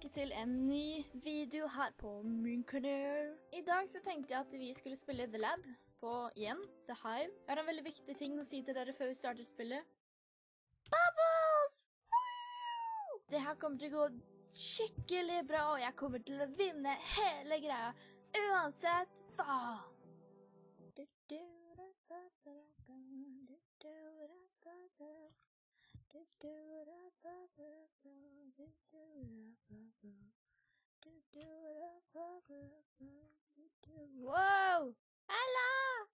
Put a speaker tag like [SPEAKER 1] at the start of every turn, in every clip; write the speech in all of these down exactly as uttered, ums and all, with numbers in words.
[SPEAKER 1] tilbake til en ny video her på min kanal. I dag så tenkte jeg at vi skulle spille The Lab på, igjen, The Hive. Jeg har en veldig viktig ting å si til dere før vi starter spillet. Bubbles! Woo! Det her kommer til å gå skikkelig bra, og jeg kommer til å vinne hele greia, uansett hva. Wow! Hello!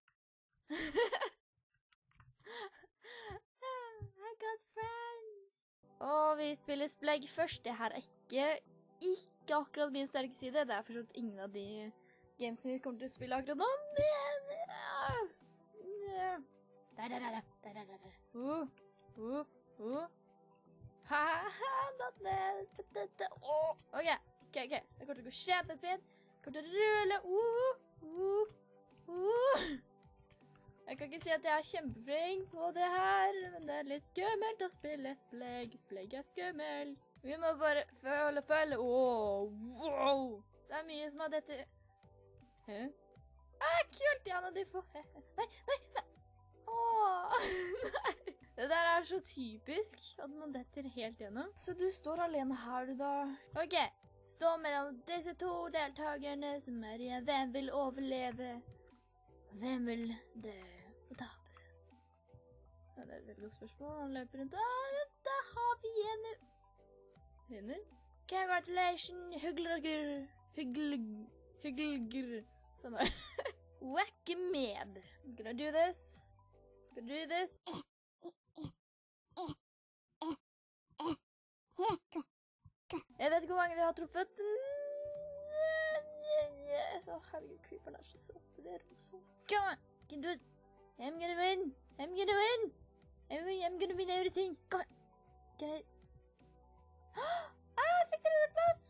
[SPEAKER 1] I got friends! Og vi spiller Splegg først. Det her er ikke, ikke akkurat min sterke side. Det er forstått ingen av de gamesene vi kommer til å spille akkurat nå. Men... Der, der, der, der, der, der. Uh, uh, uh. Haha, not ned. Oh. Ok, ok, ok. Det kommer til å gå kjempefint. Det kommer til å rulle. Uh, uh, uh. Jeg kan ikke si at jeg er kjempeflink på det her, men det er litt skummelt å spille Splegg. Splegg er skummelt. Vi må bare føle, føle. Åh, wow. Det er mye som har dette. Hæ? Ah, kult, Janne, de får. Nei, nei, nei. Åh, nei. Det der er så typisk at man detter helt gjennom. Så du står alene her, du da. Ok, stå mellom disse to deltakerne som er igjen. Hvem vil overleve? Hvem vil dø og tape? Ja, det er et veldig godt spørsmål. Han løper rundt. Ah, da har vi en vinner. Congratulations, hyggelger. Hyggel... Hyggelger. Sånn der. Whack med. Gonna do this. Gonna do this. Jeg vet ikke hvor mange vi har truffet. Så herregud, creeperen er så søt. Det er rosa. Come on, can do it. I'm gonna win. I'm gonna win. I'm, I'm gonna win everything. Come on. Can I... Ah, jeg fikk tredje plass.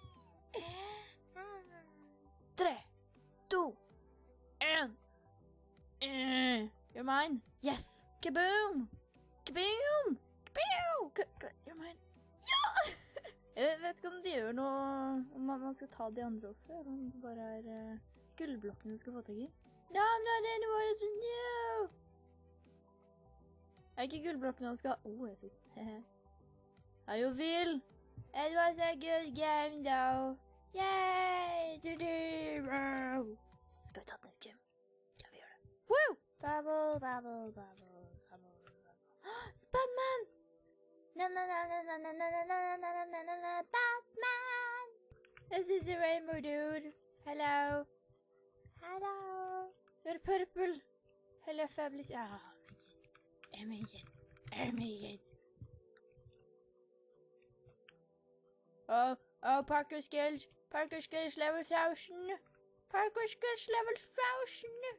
[SPEAKER 1] Tre, to, en. You're mine. Yes. Kaboom. Kaboom. Kaboom. You're mine. Ja! Jeg vet ikke om de gjør noe, om man skal ta de andre også, eller om det bare er uh, gullblokkene du skal få tak i. No, I'm not anyone so new! Er ikke gullblokkene han skal ha? Åh, oh, jeg fikk. Er jo vill! It was a good game, though. Yay! Du-du-du! Skal vi ta den et game? Ja, vi gjør det. Woo! Bubble, bubble, bubble, bubble, bubble. Spannman! Na na na na na na na na na na na na na Batman! This is a rainbow dude. Hello. Hello. You're purple. Hello, fabulous. Ah, oh my god. Oh my god. Oh, oh, parkour skills. Parkour skills level one thousand. Parkour skills level one thousand.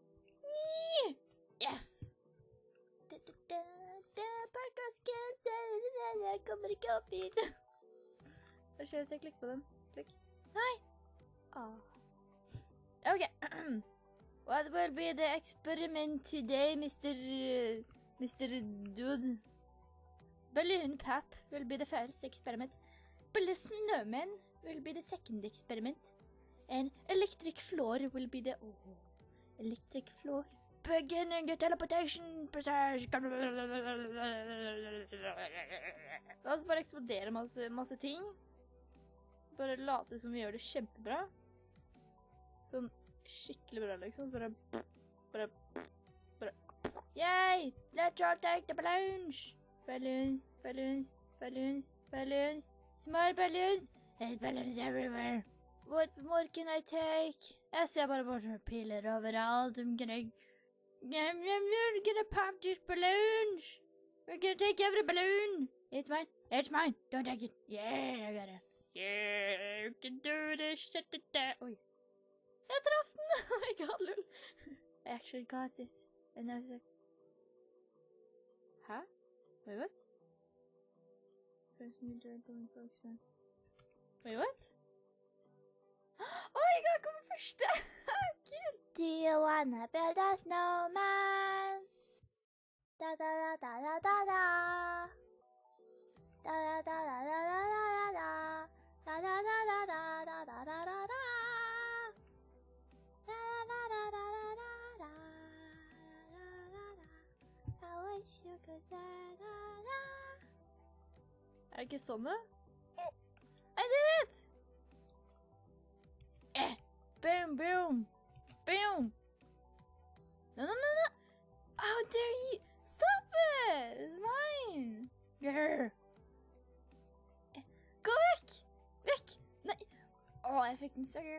[SPEAKER 1] Yes. Da, da, da, da, parkour skills. Da, da, da, da. Jeg kommer ikke opp hit. Hva skjer hvis jeg klikker på den? Klikk. Nei. Ah. Ok. What will be the experiment today, mister Uh, mister Dude? Balloon Pap will be the first experiment. Balloon Snowman will be the second experiment. And electric floor will be the... Oh, electric floor. Beginning the teleportation process. La oss bare eksplodere masse, masse ting. Så bare late som vi gjør det kjempebra. Sånn skikkelig bra, liksom. Så bare... Så bare... Så bare... Yay! Let's all take the balloons! Balloons, balloons, balloons, balloons. Small balloons. There's balloons everywhere. What more can I take? Jeg ser bare bare piler overalt. I'm gonna... We're gonna pop these balloons. We're gonna take every balloon. It's mine. It's mine. Don't take it. Yeah, I got it. Yeah, you can do this. Oi. Jeg traff den. Oh my god, lol. I actually got it. And I was like... Hæ? Wait, what? First new drink going for expand. Wait, what? Oh my god, kom første! Kult! Do you wanna build a snowman? Da da da da da da da. Da da da da da da da da. Da det ikke sånn da? I did it! Eh, boom, boom, boom. No, no, no, no. How dare you? Stop it! It's mine. Grr. Eh, gå vekk! Vekk! Nei. Åh, jeg fikk den sukker.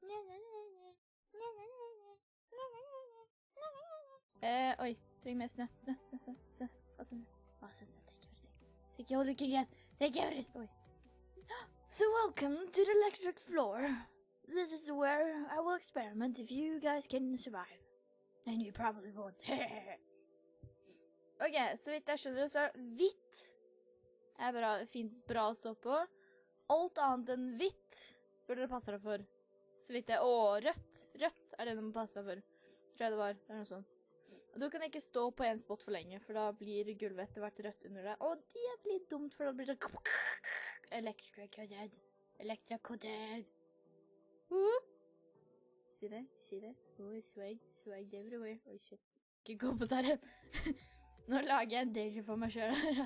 [SPEAKER 1] Eh, oi. Trenger mer snø. Snø, snø, snø, snø. Altså, altså, snø. Take everything. Take all you can get. Take everything. Oi. So welcome to the electric floor. This is where I will experiment if you guys can survive. And you probably won't. Ok, så vidt jeg skjønner, så er hvitt er bra, fint bra å stå på. Alt annet enn hvitt burde det passe deg for. Så vidt jeg, å, rødt. Rødt er det du må passe deg for. Tror jeg det var, det er noe sånt. Og du kan ikke stå på en spot for lenge, for da blir gulvet etter hvert rødt under deg. Og det er litt dumt, for da blir det electrocuted. Electrocuted. Uh. Si det, si det. Oh, swag, swag everywhere. Oi, shit. Ikke gå på der. Nå lager jeg en danger for meg selv.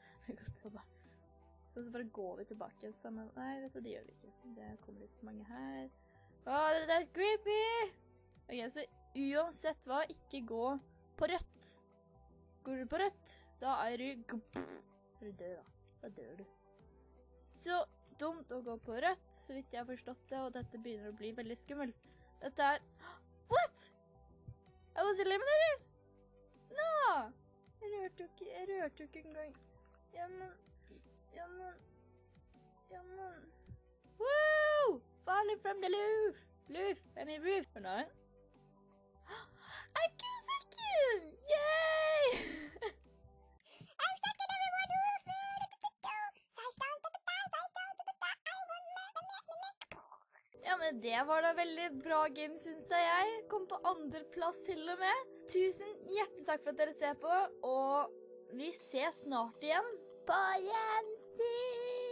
[SPEAKER 1] Så så bare går vi tilbake sammen. Nei, vet du, det gjør vi ikke. Det kommer litt mange her. Åh, det er creepy! Ok, så uansett hva, ikke gå på rødt. Går du på rødt, da er du... Er du død da? Da dør du. Så dumt å gå på rødt, så vidt jeg har forstått det, og dette begynner å bli veldig skummelt. Dette er... What? I was eliminated? No! Jeg rørte jo ikke, jeg rørte jo ikke engang. Jammen, jammen, jammen. Woo! Falling from the roof. Roof, I mean roof. Or not? I can second! Yay! I'm second, everyone! Ja, men det var da veldig bra game, synes da jeg. Kom på andre plass til og med. Tusen hjertelig takk for at dere ser på, og vi ses snart igjen. På gjensyn!